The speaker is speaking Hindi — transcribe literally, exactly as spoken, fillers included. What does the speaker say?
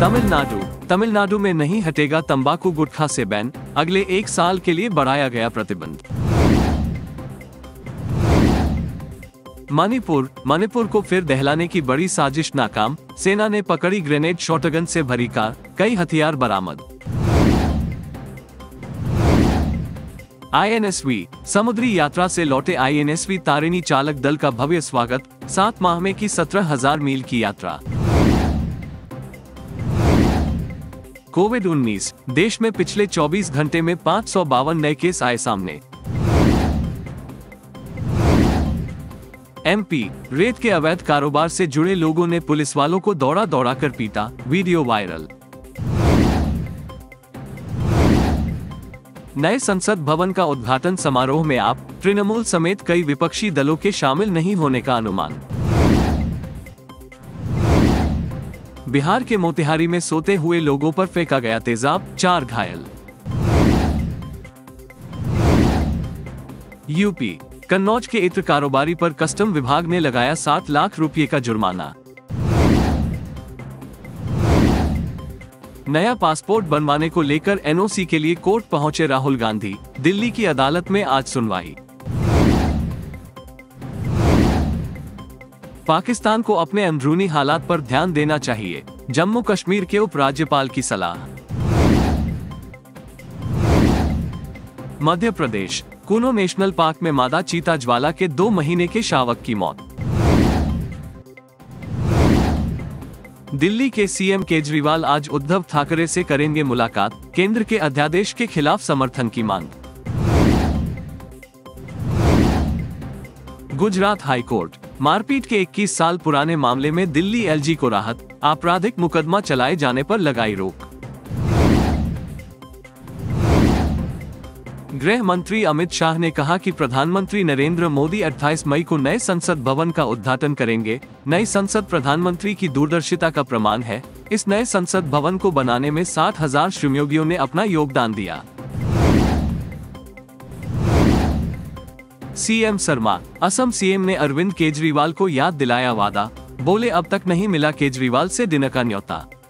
तमिलनाडु तमिलनाडु में नहीं हटेगा तंबाकू गुटखा से बैन, अगले एक साल के लिए बढ़ाया गया प्रतिबंध। मणिपुर मणिपुर को फिर दहलाने की बड़ी साजिश नाकाम, सेना ने पकड़ी ग्रेनेड शॉटगन से भरी कार, कई हथियार बरामद। आईएनएसवी समुद्री यात्रा से लौटे आईएनएसवी तारिणी चालक दल का भव्य स्वागत, सात माह में की सत्रह हजार मील की यात्रा। कोविड उन्नीस देश में पिछले चौबीस घंटे में पाँच सौ बावन नए केस आए सामने। एमपी रेत के अवैध कारोबार से जुड़े लोगों ने पुलिस वालों को दौड़ा दौड़ा कर पीटा, वीडियो वायरल। नए संसद भवन का उद्घाटन समारोह में आप तृणमूल समेत कई विपक्षी दलों के शामिल नहीं होने का अनुमान। बिहार के मोतिहारी में सोते हुए लोगों पर फेंका गया तेजाब, चार घायल। यूपी कन्नौज के इत्र कारोबारी पर कस्टम विभाग ने लगाया सात लाख रुपए का जुर्माना। नया पासपोर्ट बनवाने को लेकर एनओसी के लिए कोर्ट पहुंचे राहुल गांधी, दिल्ली की अदालत में आज सुनवाई। पाकिस्तान को अपने अंदरूनी हालात पर ध्यान देना चाहिए, जम्मू कश्मीर के उपराज्यपाल की सलाह। मध्य प्रदेश कुनो नेशनल पार्क में मादा चीता ज्वाला के दो महीने के शावक की मौत। दिल्ली के सीएम केजरीवाल आज उद्धव ठाकरे से करेंगे मुलाकात, केंद्र के अध्यादेश के खिलाफ समर्थन की मांग। गुजरात हाईकोर्ट मारपीट के इक्कीस साल पुराने मामले में दिल्ली एलजी को राहत, आपराधिक मुकदमा चलाए जाने पर लगाई रोक। गृह मंत्री अमित शाह ने कहा कि प्रधानमंत्री नरेंद्र मोदी अट्ठाईस मई को नए संसद भवन का उद्घाटन करेंगे। नई संसद प्रधानमंत्री की दूरदर्शिता का प्रमाण है। इस नए संसद भवन को बनाने में सात हजार श्रमयोगियों ने अपना योगदान दिया। सीएम शर्मा असम सीएम ने अरविंद केजरीवाल को याद दिलाया वादा, बोले अब तक नहीं मिला केजरीवाल से डिनर का न्योता।